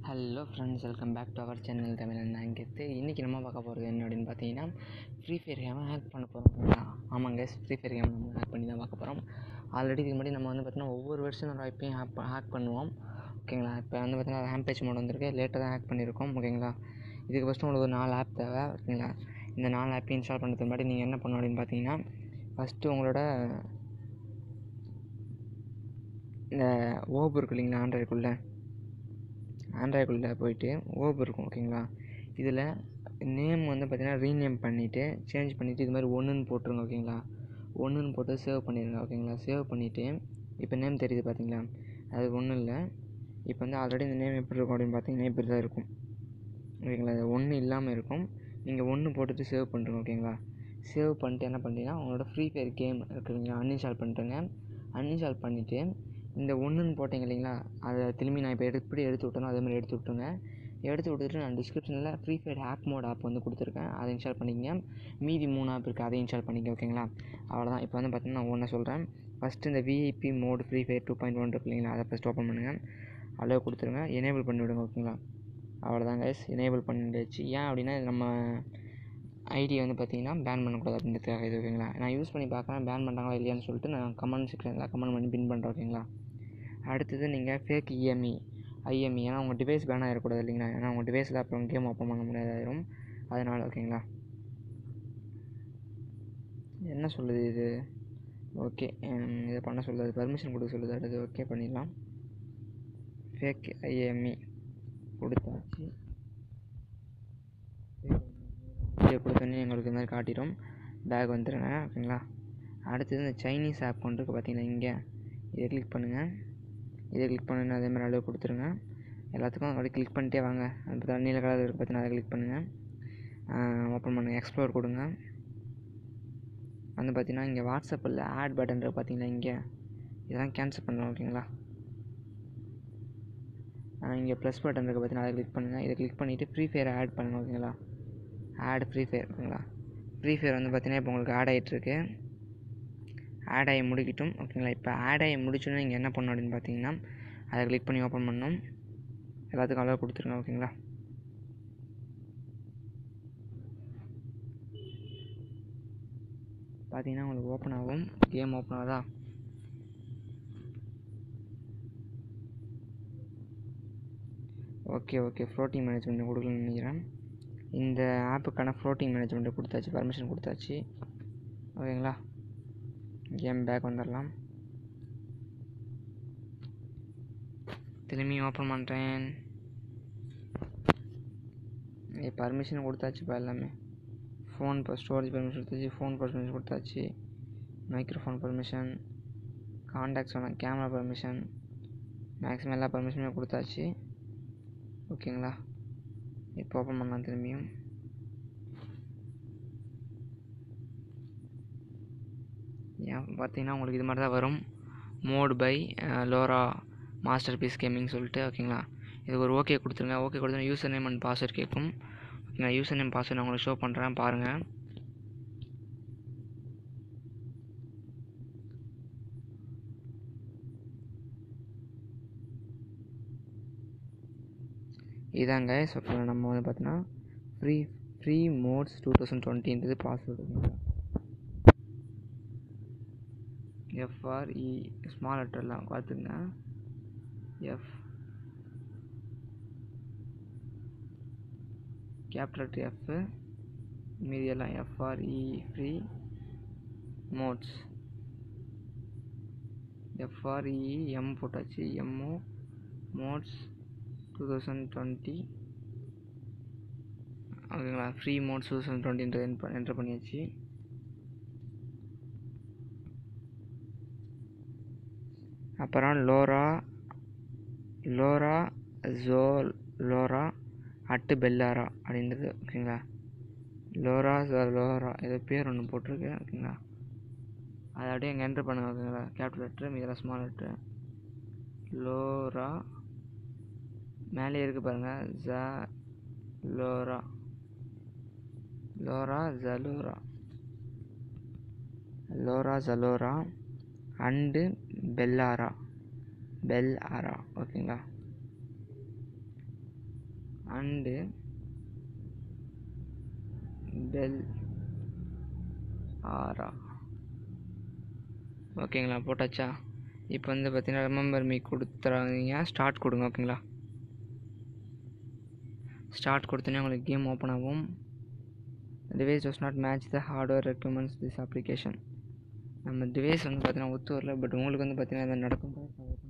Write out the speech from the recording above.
Hello friends, welcome back to our channel Tamilan அங்கேத்து. இன்றைக்கி நம்ம பார்க்க போகிறது என்ன அப்படின்னு பார்த்தீங்கன்னா, ஃப்ரீ ஃபயர் கேமை ஹேக் பண்ண போகிறோம். ஆமாங்க, ஃப்ரீ ஃபயர் கேம் நம்ம ஹேக் பண்ணி தான் பார்க்க போகிறோம். ஆல்ரெடி இதுக்கு முன்னாடி நம்ம வந்து பார்த்தீங்கன்னா ஒவ்வொரு வருஷனோட ஐப்பையும் ஹேக் பண்ணுவோம். ஓகேங்களா? இப்போ வந்து பார்த்தீங்கன்னா ரேம்பேஜ் மோட் வந்திருக்கு, லேட்டாக தான் ஹேக் பண்ணியிருக்கோம். ஓகேங்களா? இதுக்கு ஃபஸ்ட்டு உங்களுக்கு ஒரு 4 ஆப் தேவை. ஓகேங்களா? இந்த 4 ஆப்பையும் இன்ஸ்டால் பண்ணுறதுக்கு முன்னாடி நீங்கள் என்ன பண்ணணும் அப்படின்னு பார்த்தீங்கன்னா, ஃபஸ்ட்டு உங்களோட இந்த ஓப் இருக்கு இல்லைங்களா, ஆண்ட்ராய்டுக்குள்ளே போயிட்டு ஓப் இருக்கும். ஓகேங்களா? இதில் நேம் வந்து பார்த்திங்கன்னா ரீநேம் பண்ணிவிட்டு சேஞ்ச் பண்ணிவிட்டு இது மாதிரி ஒன்றுன்னு போட்டுருங்க. ஓகேங்களா? ஒன்றுன்னு போட்டு சேவ் பண்ணிடுங்க. ஓகேங்களா? சேவ் பண்ணிவிட்டு இப்போ நேம் தெரியுது பார்த்தீங்களா, அது ஒன்றும் இல்லை. இப்போ வந்து ஆல்ரெடி இந்த நேம் எப்படி இருக்கும் அப்படின்னு பார்த்தீங்கன்னா இப்படி தான் இருக்கும். ஓகேங்களா? அது ஒன்றும் இல்லாமல் இருக்கும். நீங்கள் ஒன்று போட்டுட்டு சேவ் பண்ணுறோங்க. ஓகேங்களா? சேவ் பண்ணிட்டு என்ன பண்ணுறீங்கன்னா உங்களோட ஃப்ரீ ஃபயர் கேம் இருக்குதுங்களா, அன்இன்ஸ்டால் பண்ணிட்டுங்க. அன்இன்ஸ்டால் பண்ணிவிட்டு இந்த ஒன்றுன்னு போட்டிங்க இல்லைங்களா, அதை திரும்பி நான் இப்போ எப்படி எடுத்து விட்டனோ அதே மாதிரி எடுத்து விட்டுருங்க. எடுத்து விட்டுட்டு நான் டிஸ்கிரிப்ஷனில் free fire hack mod app வந்து கொடுத்துருக்கேன், அதை இன்ஸ்டால் பண்ணிக்கங்க. மீதி 3 ஆப் இருக்குது, அதை இன்ஸ்டால் பண்ணிக்க. ஓகேங்களா? அவ்வளோதான். இப்போ வந்து பார்த்தீங்கன்னா நான் ஒன்று சொல்கிறேன். ஃபஸ்ட்டு இந்த விஐபி மோட் ஃப்ரீ ஃபயர் 2.1 இருக்கு இல்லைங்களா, அதை ஃபஸ்ட் ஓப்பன் பண்ணுங்கள். அலோவ் கொடுத்துருங்க, எனேபிள் பண்ணிவிடுங்க. ஓகேங்களா? அவ்வளோதான் கைஸ், எனேபிள் பண்ணிடுச்சு. ஏன் அப்படின்னா நம்ம ஐடியை வந்து பார்த்தீங்கன்னா பேன் பண்ணக்கூடாது அப்படின்றதுக்காக இது. ஓகேங்களா? நான் யூஸ் பண்ணி பார்க்குறேன், பேன் பண்ணுறாங்களா இல்லையான்னு சொல்லிட்டு நான் கமெண்ட் செக்ஷனில் கமெண்ட் பண்ணி பின் பண்ணுறேன். ஓகேங்களா? அடுத்தது நீங்கள் ஃபேக் ஐஎம்இ ஏன்னா உங்கள் டிவைஸ் பேன் ஆகிடக்கூடாது இல்லைங்களா, ஏன்னா உங்கள் டிவைஸில் அப்புறம் கேம் ஓப்பன் பண்ண முடியாதாயிரும், அதனால். ஓகேங்களா? என்ன சொல்லுது இது? ஓகே, இதை பண்ண சொல்லுது, பர்மிஷன் கொடுக்க சொல்லுது. அடுத்து ஓகே பண்ணிடலாம். ஃபேக் ஐஎம்இ கொடுத்தாச்சு. கொடுத்தோன்னே எங்களுக்கு இது மாதிரி காட்டிடும், பேக் வந்துடுங்க. ஓகேங்களா? அடுத்தது இந்த சைனீஸ் ஆப் கொண்டு இருக்குது பார்த்தீங்கன்னா, இங்கே இதை கிளிக் பண்ணுங்கள். இதை கிளிக் பண்ணி அதே மாதிரி அளவு கொடுத்துருங்க. எல்லாத்துக்கும் அப்படி கிளிக் பண்ணிட்டே வாங்க. அந்த நீல கலர் இருக்குது பார்த்தீங்கன்னா, அதை கிளிக் பண்ணுங்கள். ஓப்பன் பண்ணுங்கள், எக்ஸ்ப்ளோர் கொடுங்க. வந்து பார்த்தீங்கன்னா இங்கே வாட்ஸ்அப்பில் ஆட் பட்டன் இருக்குது பார்த்தீங்கன்னா, இங்கே இதெல்லாம் கேன்சல் பண்ணலாம். ஓகேங்களா? இங்கே ப்ளஸ் பட்டன் இருக்குது பார்த்தீங்கன்னா, அதை கிளிக் பண்ணுங்கள். இதை கிளிக் பண்ணிவிட்டு ஃப்ரீ ஃபயரை ஆட் பண்ணுங்கள். ஓகேங்களா? Add free fire. ஓகேங்களா? ஃப்ரீ ஃபயர் வந்து பார்த்தீங்கன்னா இப்போ உங்களுக்கு ஆட் ஆகிட்டுருக்கு. ஆட் ஆகி முடிக்கட்டும். ஓகேங்களா? இப்போ ஆட் ஆகி முடிச்சோன்னே நீங்கள் என்ன பண்ணணும் அப்படின்னு பார்த்தீங்கன்னா, அதை கிளிக் பண்ணி ஓப்பன் பண்ணணும். எல்லாத்துக்கும் அளவு கொடுத்துருங்க. ஓகேங்களா? பார்த்தீங்கன்னா உங்களுக்கு ஓப்பன் ஆகும், கேம் ஓப்பன் ஆகுதா? ஓகே ஃப்ளோட்டிங் மேனேஜ்மெண்ட் கொடுக்கணும்னு நினைக்கிறேன். இந்த ஆப்புக்கான ஃப்ளோட்டிங் மேனேஜ்மெண்ட்டு கொடுத்தாச்சு, பர்மிஷன் கொடுத்தாச்சு. ஓகேங்களா? கேம் பேக் வந்துடலாம். திரும்பி ஓப்பன் பண்ணுறேன். பர்மிஷன் கொடுத்தாச்சுப்பா எல்லாமே. ஃபோன் ஸ்டோரேஜ் பர்மிஷன் கொடுத்தாச்சு, ஃபோன் பர்மிஷன் கொடுத்தாச்சு, மைக்ரோஃபோன் பர்மிஷன், கான்டாக்ட்ஸ் வேணாம், கேமரா பர்மிஷன், மேக்ஸிமம் எல்லா பர்மிஷனுமே கொடுத்தாச்சு. ஓகேங்களா? இப்போ ஓப்பன் பண்ணலாம் திரும்பியும். ஏன் பார்த்தீங்கன்னா உங்களுக்கு இது மாதிரி தான் வரும், mod by Lora master piece gaming சொல்லிட்டு. ஓகேங்களா? இது ஒரு ஓகே கொடுத்துருங்க. ஓகே கொடுத்தா யூசர் நேம் அண்ட் பாஸ்வேர்ட் கேட்கும். ஓகேங்களா? யூசர் நேம் பாஸ்வேர்ட் நான் உங்களுக்கு ஷோ பண்ணுறேன், பாருங்கள். இதாங்க. ஸோ நம்ம வந்து பார்த்தீங்கன்னா ஃப்ரீ மோட்ஸ் 2020 பாஸ்வேர்டு. ஓகேங்களா? எஃப்ஆர்இ ஸ்மால் லெட்டர்லாம் பார்த்துங்க. கேபிட்டல் லெட்டர் எஃப், மீதி எல்லாம் F R E free mods. F R E M போட்டாச்சு, எம்ஓ மோட்ஸ் 2020. ஓகேங்களா? ஃப்ரீ மோட்ஸ் 2020 என்ட்ரு பண்ணியாச்சு. அப்புறம் லோரா @பெல்லாரா அப்படின்றது. ஓகேங்களா? லோரா ஏதோ பேர் ஒன்று போட்டிருக்கு. ஓகேங்களா? அதை அப்படியே இங்கே என்ட்ரு பண்ணுங்கள். ஓகேங்களா? கேபிட்டல் லெட்ரு, இதெல்லாம் ஸ்மால் லெட்ரு. லோரா மேலே இருக்குது பாருங்கள், ஜலோரா அண்டு பெல்லாரா. ஓகேங்களா? அண்டு டெல் ஆரா. ஓகேங்களா, போட்டாச்சா? இப்போ வந்து பார்த்தீங்கன்னா ரிமெம்பர் மீ கொடுத்துறாதீங்க, ஸ்டார்ட் கொடுங்க. ஓகேங்களா, ஸ்டார்ட் கொடுத்தோன்னே உங்களுக்கு கேம் ஓப்பன் ஆகும். Device does not match the hardware requirements this application. நம்ம டிவைஸ் வந்து பார்த்தீங்கன்னா ஒத்து வரல, பட் உங்களுக்கு வந்து பார்த்தீங்கன்னா இதை நடக்கும்.